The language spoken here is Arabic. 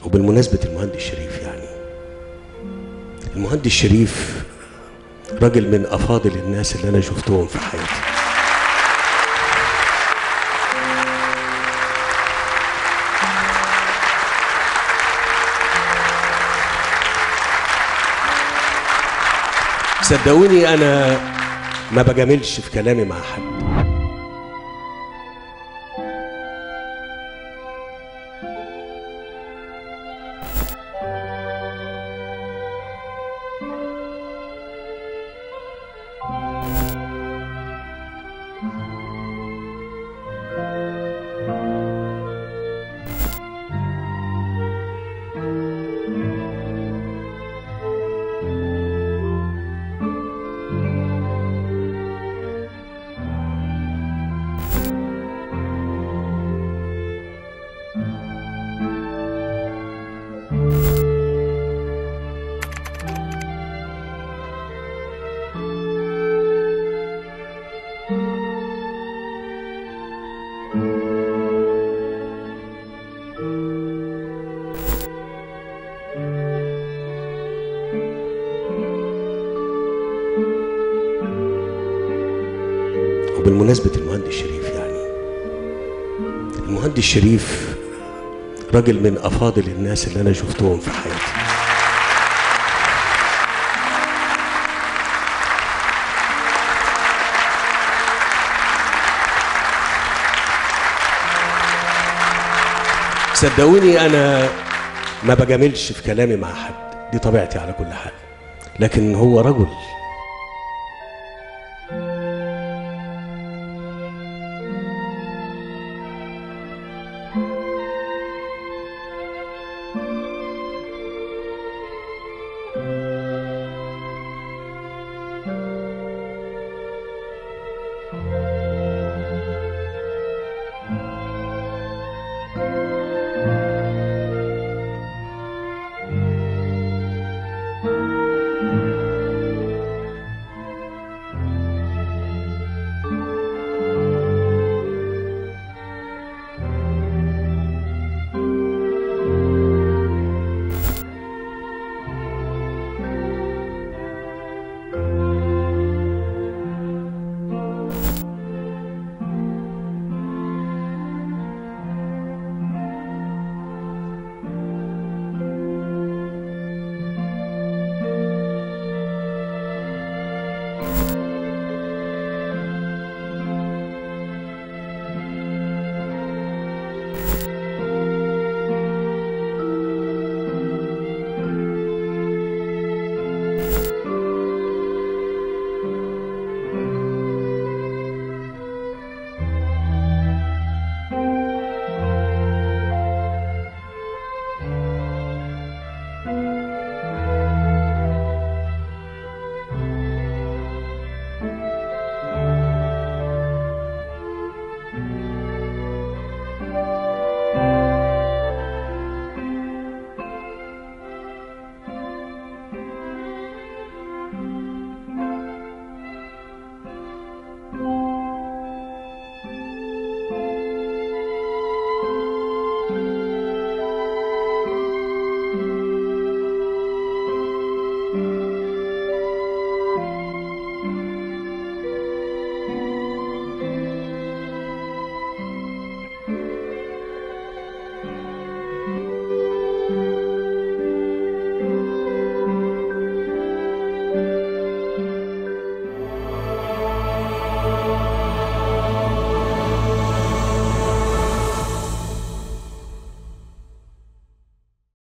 وبالمناسبة المهندس شريف، يعني المهندس شريف راجل من أفاضل الناس اللي أنا شفتهم في حياتي. صدقوني أنا ما بجاملش في كلامي مع حد. وبالمناسبة المهندس شريف، يعني المهندس شريف راجل من أفاضل الناس اللي أنا شفتهم في حياتي. صدقوني أنا ما بجاملش في كلامي مع حد، دي طبيعتي على كل حال، لكن هو رجل